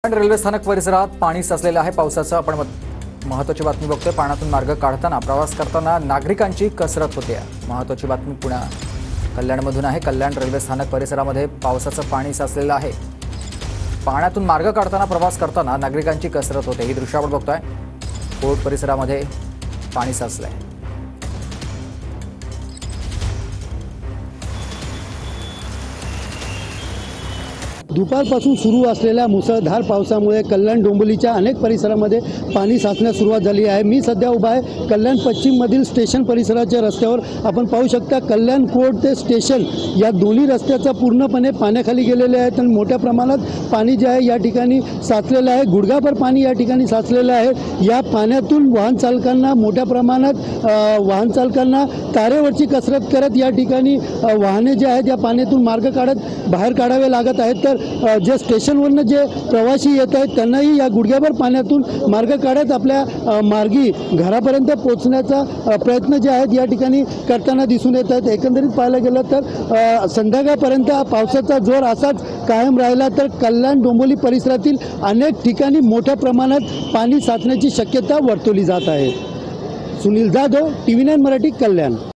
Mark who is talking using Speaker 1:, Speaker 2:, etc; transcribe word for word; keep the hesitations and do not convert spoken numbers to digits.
Speaker 1: Railway स्थानक परिसरात पाणी साचलेलं आहे। पावसाचं आपण महत्त्वाची बातमी बघतोय। पाण्यातून मार्ग काढताना प्रवास करताना नागरिकांची कसरत होते। महत्त्वाची बातमी पुणे कल्याणमधून आहे। कल्याण रेल्वे स्थानक परिसरामध्ये पावसाचं पाणी साचलेलं आहे। पाण्यातून मार्ग काढताना प्रवास करताना नागरिकांची कसरत होते। ही दृश्य आपण बघतोय। कोर्ट परिसरामध्ये पाणी साचलंय।
Speaker 2: दुपारपासून सुरू असलेल्या मुसळधार पावसामुळे कल्याण डोंबिवलीच्या अनेक परिसरामध्ये पाणी साचण्यास सुरुवात झाली आहे। मी सध्या उभा आहे कल्याण पश्चिममधील स्टेशन परिसराच्या रस्त्यावर। आपण पाहू शकता कल्याण कोर्ट ते स्टेशन या दोन्ही रस्त्याचा पूर्णपणे पाण्याखाली गेलेले आहेत आणि मोठ्या प्रमाणात पाणी जे आहे या ठिकाणी साचलेलं आहे। गुडघाभर पाणी या ठिकाणी साचलेलं आहे। या पाण्यातून वाहन चालकांना मोठ्या प्रमाणात वाहन चालकांना तारेवरची कसरत करत या ठिकाणी वाहने जे आहेत या पाण्यातून मार्ग काढत बाहेर काढावे लागत आहेत। तर जे स्टेशनवरनं जे प्रवासी येत आहेत त्यांनाही या गुडघ्याभर पाण्यातून मार्ग काढत आपल्या मार्गी घरापर्यंत पोहोचण्याचा प्रयत्न जे आहेत या ठिकाणी करताना दिसून येत आहेत। एकंदरीत पाहायला गेलं तर संध्याकाळपर्यंत पावसाचा जोर असाच कायम राहिला तर कल्याण डोंबिवली परिसरातील अनेक ठिकाणी मोठ्या प्रमाणात पाणी साचण्याची शक्यता वर्तवली जात आहे। Sunil Jadhav, T V nine Marathi, कल्याण।